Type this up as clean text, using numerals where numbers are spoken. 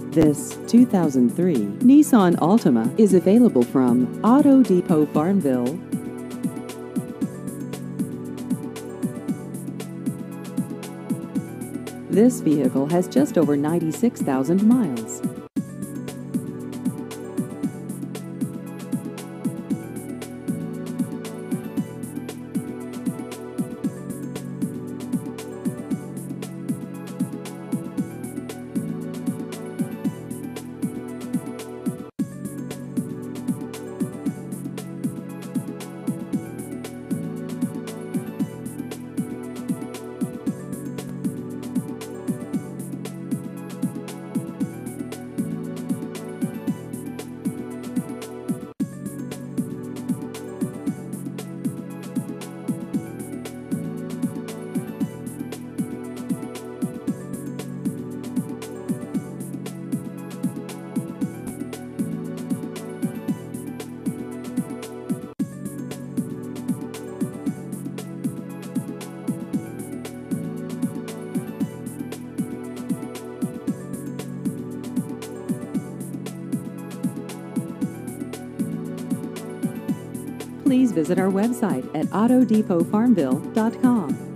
This 2003 Nissan Altima is available from Auto Depot Farmville. This vehicle has just over 96,000 miles. Please visit our website at autodepotfarmville.com.